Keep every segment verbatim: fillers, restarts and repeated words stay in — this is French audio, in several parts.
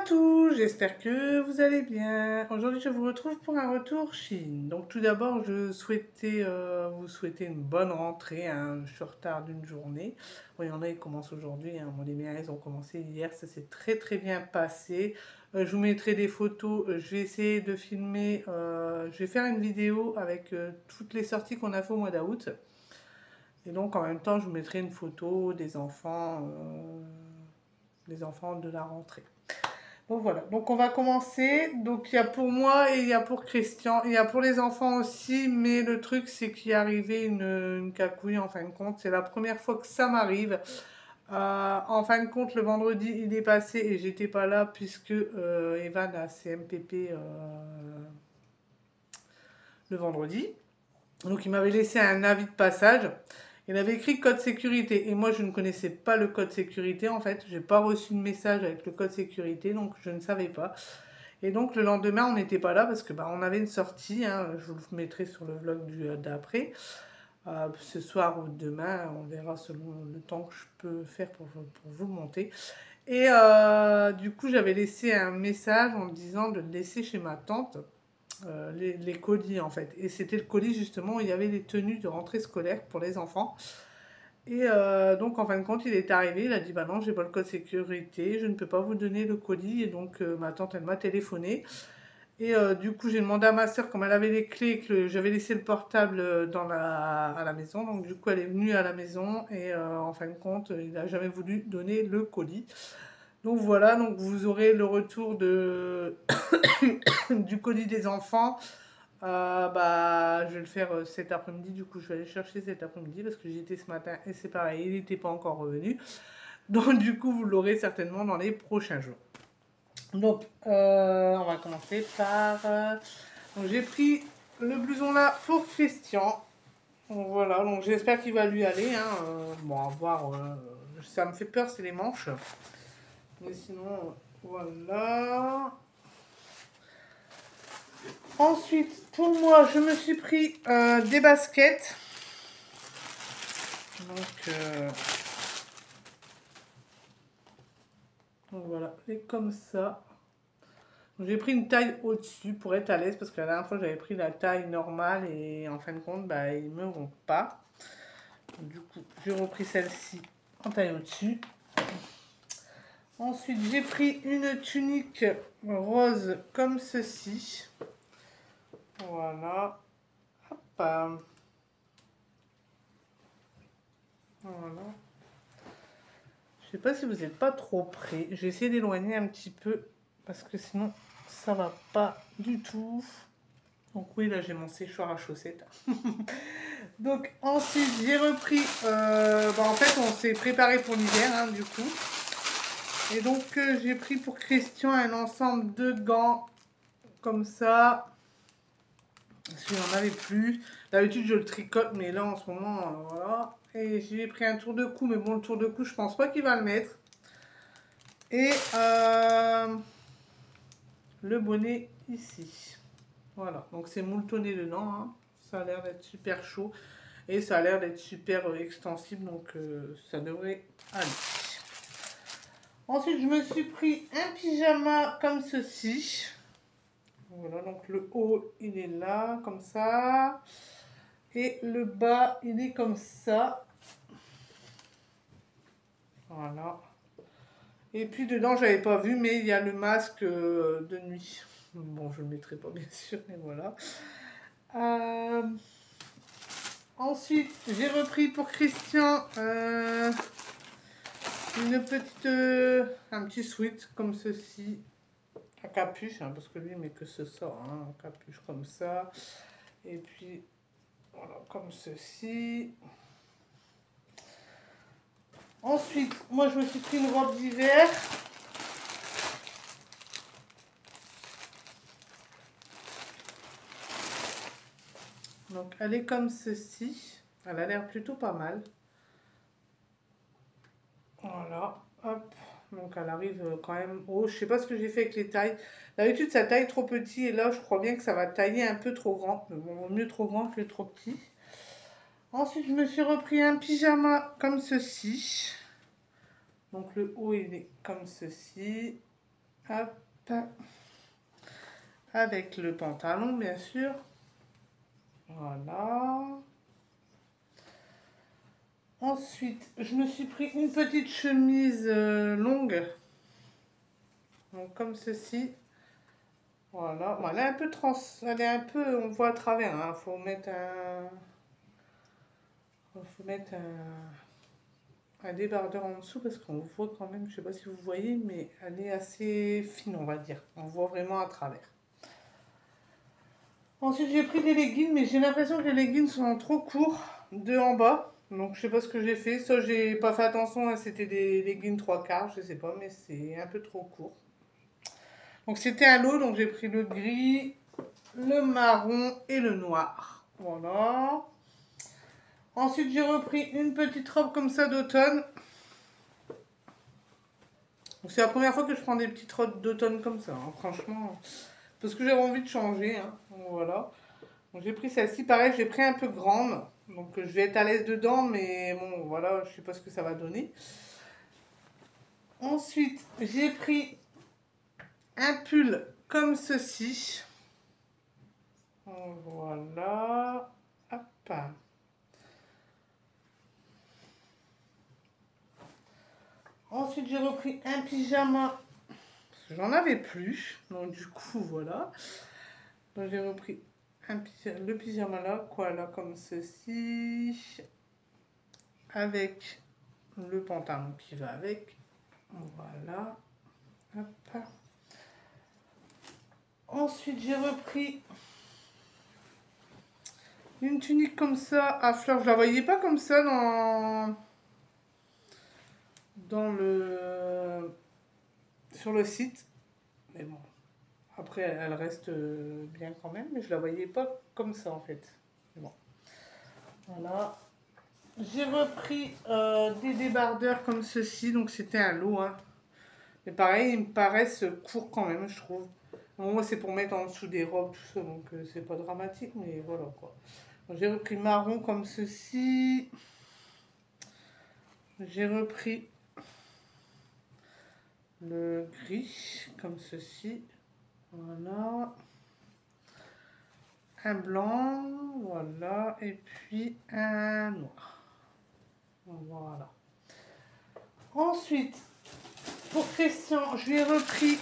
tous, j'espère que vous allez bien. Aujourd'hui, je vous retrouve pour un retour Chine. Donc, tout d'abord, je souhaitais euh, vous souhaiter une bonne rentrée. Hein. Je suis en retard d'une journée. Bon, il y en a qui commencent aujourd'hui. Hein. Bon, les miens, ils ont commencé hier. Ça s'est très très bien passé. Euh, je vous mettrai des photos. Euh, Je vais essayer de filmer. Euh, je vais faire une vidéo avec euh, toutes les sorties qu'on a fait au mois d'août. Et donc, en même temps, je vous mettrai une photo des enfants, euh, des enfants de la rentrée. Bon voilà, donc on va commencer. Donc il y a pour moi et il y a pour Christian, il y a pour les enfants aussi, mais le truc c'est qu'il est arrivé une, une cacouille en fin de compte. C'est la première fois que ça m'arrive. Euh, en fin de compte, le vendredi il est passé et j'étais pas là puisque euh, Evan a C M P P euh, le vendredi. Donc il m'avait laissé un avis de passage. Il avait écrit code sécurité et moi je ne connaissais pas le code sécurité en fait. J'ai pas reçu de message avec le code sécurité donc je ne savais pas. Et donc le lendemain on n'était pas là parce que bah, on avait une sortie. Hein, je vous le mettrai sur le vlog d'après. Euh, ce soir ou demain, on verra selon le temps que je peux faire pour, pour vous le monter. Et euh, du coup j'avais laissé un message en me disant de le laisser chez ma tante. Euh, les, les colis en fait. Et c'était le colis justement où il y avait les tenues de rentrée scolaire pour les enfants. Et euh, donc en fin de compte il est arrivé, il a dit bah non j'ai pas le code sécurité, je ne peux pas vous donner le colis. Et donc euh, ma tante elle m'a téléphoné. Et euh, du coup j'ai demandé à ma soeur comme elle avait les clés que j'avais laissé le portable dans la, à la maison. Donc du coup elle est venue à la maison et euh, en fin de compte il n'a jamais voulu donner le colis. Donc voilà, donc vous aurez le retour de du colis des enfants. Euh, bah, je vais le faire euh, cet après-midi. Du coup, je vais aller chercher cet après-midi parce que j'y étais ce matin et c'est pareil, il n'était pas encore revenu. Donc, du coup, vous l'aurez certainement dans les prochains jours. Donc, euh, on va commencer par. Euh, donc, j'ai pris le blouson là pour Christian. Donc, voilà, donc j'espère qu'il va lui aller. Hein. Euh, bon, à voir. Euh, ça me fait peur, c'est les manches. Mais sinon, voilà. Ensuite, pour moi, je me suis pris euh, des baskets. Donc, euh, donc voilà, et comme ça. J'ai pris une taille au-dessus pour être à l'aise parce que la dernière fois j'avais pris la taille normale et en fin de compte, bah, ils ne me vont pas. Du coup, j'ai repris celle-ci en taille au-dessus. Ensuite, j'ai pris une tunique rose comme ceci. Voilà. Hop. Voilà. Je sais pas si vous n'êtes pas trop près. J'ai essayé d'éloigner un petit peu parce que sinon ça va pas du tout. Donc oui, là j'ai mon séchoir à chaussettes. Donc ensuite j'ai repris. Euh, bah, en fait, on s'est préparé pour l'hiver hein, du coup. Et donc euh, j'ai pris pour Christian un ensemble de gants comme ça. Parce qu'il n'en avait plus. D'habitude je le tricote, mais là en ce moment, euh, voilà. Et j'ai pris un tour de cou, mais bon, le tour de cou, je pense pas qu'il va le mettre. Et euh, le bonnet ici. Voilà, donc c'est mouletonné dedans. Hein. Ça a l'air d'être super chaud. Et ça a l'air d'être super euh, extensible, donc euh, ça devrait aller. Ensuite, je me suis pris un pyjama comme ceci. Voilà, donc le haut, il est là, comme ça. Et le bas, il est comme ça. Voilà. Et puis dedans, j'avais pas vu, mais il y a le masque de nuit. Bon, je le mettrai pas, bien sûr, mais voilà. Euh... Ensuite, j'ai repris pour Christian euh, une petite, euh, un petit sweat comme ceci. À capuche, hein, parce que lui, il met que ce sort. Hein, capuche comme ça. Et puis, voilà, comme ceci. Ensuite, moi je me suis pris une robe d'hiver. Donc elle est comme ceci. Elle a l'air plutôt pas mal. Voilà, hop. Donc elle arrive quand même haut. Je sais pas ce que j'ai fait avec les tailles. D'habitude ça taille trop petit et là je crois bien que ça va tailler un peu trop grand. Mais bon, vaut mieux trop grand que trop petit. Ensuite je me suis repris un pyjama comme ceci. Donc le haut il est comme ceci. Hop. Avec le pantalon, bien sûr. Voilà. Ensuite, je me suis pris une petite chemise euh, longue. Donc, comme ceci. Voilà. Bon, elle est un peu trans... Elle est un peu... On voit à travers. Il hein. Faut mettre un... Faut mettre un... un débardeur en dessous parce qu'on voit quand même, je sais pas si vous voyez, mais elle est assez fine, on va dire. On voit vraiment à travers. Ensuite, j'ai pris des leggings, mais j'ai l'impression que les leggings sont trop courts de en bas. Donc, je sais pas ce que j'ai fait. Soit j'ai pas fait attention, hein, c'était des leggings trois quarts, je sais pas, mais c'est un peu trop court. Donc, c'était un lot, donc j'ai pris le gris, le marron et le noir. Voilà. Ensuite, j'ai repris une petite robe comme ça d'automne. C'est la première fois que je prends des petites robes d'automne comme ça, hein, franchement. Parce que j'avais envie de changer, hein, voilà. J'ai pris celle-ci, pareil, j'ai pris un peu grande. Donc je vais être à l'aise dedans, mais bon, voilà, je sais pas ce que ça va donner. Ensuite, j'ai pris un pull comme ceci. Voilà. Hop. Ensuite, j'ai repris un pyjama. J'en avais plus. Donc du coup, voilà. Donc j'ai repris un pyjama, le pyjama là, quoi, là, comme ceci. Avec le pantalon qui va avec. Voilà. Hop. Ensuite, j'ai repris une tunique comme ça à fleurs. Je la voyais pas comme ça dans dans le sur le site. Mais bon. Après, elle reste bien quand même, mais je la voyais pas comme ça en fait. Mais bon. Voilà. J'ai repris euh, des débardeurs comme ceci, donc c'était un lot. Hein. Mais pareil, ils me paraissent courts quand même, je trouve. Bon, moi, c'est pour mettre en dessous des robes, tout ça, donc euh, c'est pas dramatique, mais voilà quoi. J'ai repris marron comme ceci. J'ai repris le gris comme ceci. Voilà. Un blanc, voilà. Et puis un noir. Voilà. Ensuite, pour Christian, je lui ai repris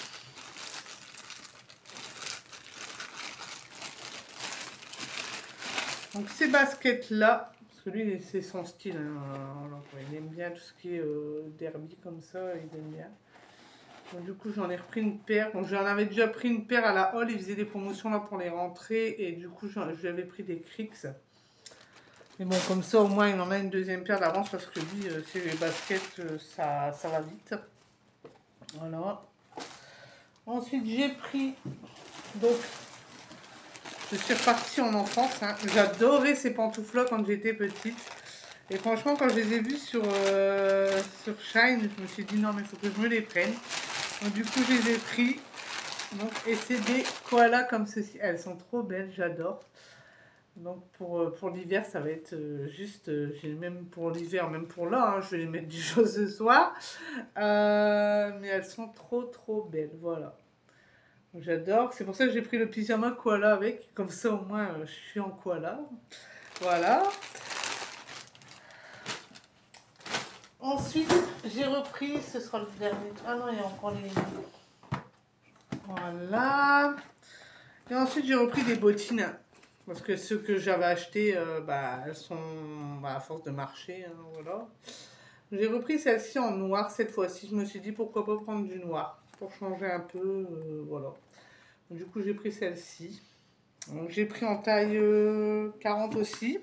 donc ces baskets là, parce que lui c'est son style, hein, voilà, il aime bien tout ce qui est euh, derby comme ça, il aime bien. Donc, du coup j'en ai repris une paire, donc j'en avais déjà pris une paire à la Hall, ils faisaient des promotions là pour les rentrées et du coup je lui avais pris des Cricks. Mais bon, comme ça au moins il en a une deuxième paire d'avance parce que lui euh, c'est les baskets, euh, ça, ça va vite. Voilà. Ensuite j'ai pris donc je suis repartie en enfance. Hein. J'adorais ces pantoufles quand j'étais petite. Et franchement, quand je les ai vues sur, euh, sur Shine, je me suis dit non, mais il faut que je me les prenne. Donc, du coup, je les ai pris. Donc, et c'est des koalas comme ceci. Elles sont trop belles, j'adore. Donc, pour, pour l'hiver, ça va être euh, juste. Euh, j'ai même pour l'hiver, même pour là, hein, je vais les mettre du jour ce soir. Euh, mais elles sont trop, trop belles. Voilà. J'adore, c'est pour ça que j'ai pris le pyjama koala avec, comme ça au moins euh, je suis en koala. Voilà. Ensuite, j'ai repris, ce sera le dernier. Ah non, il y a encore les. Voilà. Et ensuite, j'ai repris des bottines. Parce que ceux que j'avais achetés, euh, bah, elles sont bah, à force de marcher. Hein, voilà. J'ai repris celle-ci en noir cette fois-ci. Je me suis dit pourquoi pas prendre du noir pour changer un peu. Euh, voilà. Du coup, j'ai pris celle-ci. J'ai pris en taille euh, quarante aussi.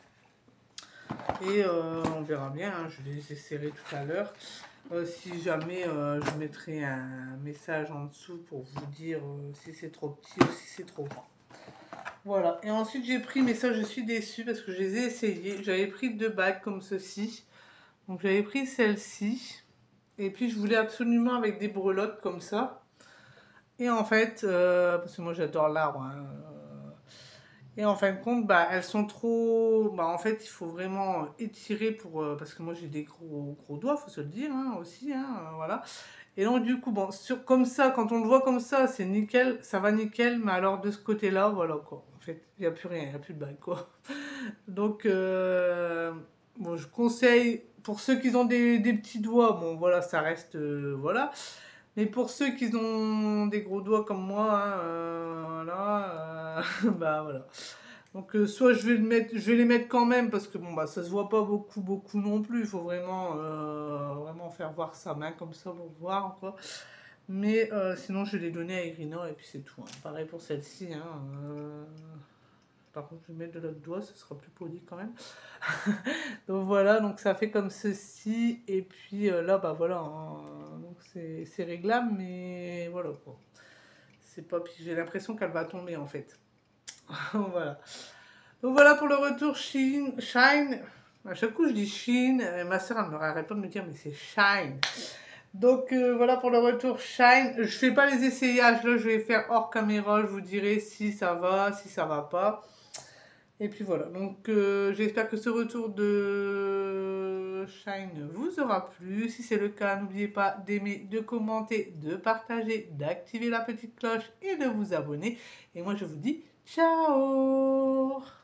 Et euh, on verra bien, hein, je vais les essayer tout à l'heure. Euh, si jamais, euh, je mettrai un message en dessous pour vous dire euh, si c'est trop petit ou si c'est trop grand. Voilà. Et ensuite, j'ai pris, mais ça, je suis déçue parce que je les ai essayés. J'avais pris deux bagues comme ceci. Donc, j'avais pris celle-ci. Et puis, je voulais absolument avec des breloques comme ça. Et en fait, euh, parce que moi j'adore l'arbre, hein, et en fin de compte, bah, elles sont trop. Bah, en fait, il faut vraiment étirer pour. Euh, parce que moi j'ai des gros, gros doigts, faut se le dire hein, aussi. Hein, euh, voilà. Et donc du coup, bon, sur, comme ça, quand on le voit comme ça, c'est nickel, ça va nickel, mais alors de ce côté-là, voilà quoi. En fait, il n'y a plus rien, il n'y a plus de bague quoi. Donc, euh, bon, je conseille, pour ceux qui ont des, des petits doigts, bon voilà, ça reste, euh, voilà. Mais pour ceux qui ont des gros doigts comme moi, hein, euh, voilà, euh, bah voilà. Donc euh, soit je vais le mettre, je vais les mettre quand même parce que bon bah ça se voit pas beaucoup beaucoup non plus. Il faut vraiment euh, vraiment faire voir sa main comme ça pour voir quoi. Mais euh, sinon je vais les donner à Irina et puis c'est tout, hein. Pareil pour celle-ci. Hein, euh, Par contre je vais mettre de l'autre doigt, ce sera plus poli quand même. Donc voilà, donc ça fait comme ceci et puis euh, là bah voilà, hein, donc c'est c'est réglable mais voilà quoi. C'est pas, puis j'ai l'impression qu'elle va tomber en fait. Voilà. Donc voilà pour le retour Shine. Shine. À chaque coup je dis Shine. Et ma soeur elle me arrête pas de me dire mais c'est Shine. Donc euh, voilà pour le retour Shine. Je fais pas les essayages là, je vais faire hors caméra. Je vous dirai si ça va, si ça va pas. Et puis voilà. Donc euh, j'espère que ce retour de Shine vous aura plu. Si c'est le cas, n'oubliez pas d'aimer, de commenter, de partager, d'activer la petite cloche et de vous abonner. Et moi je vous dis ciao.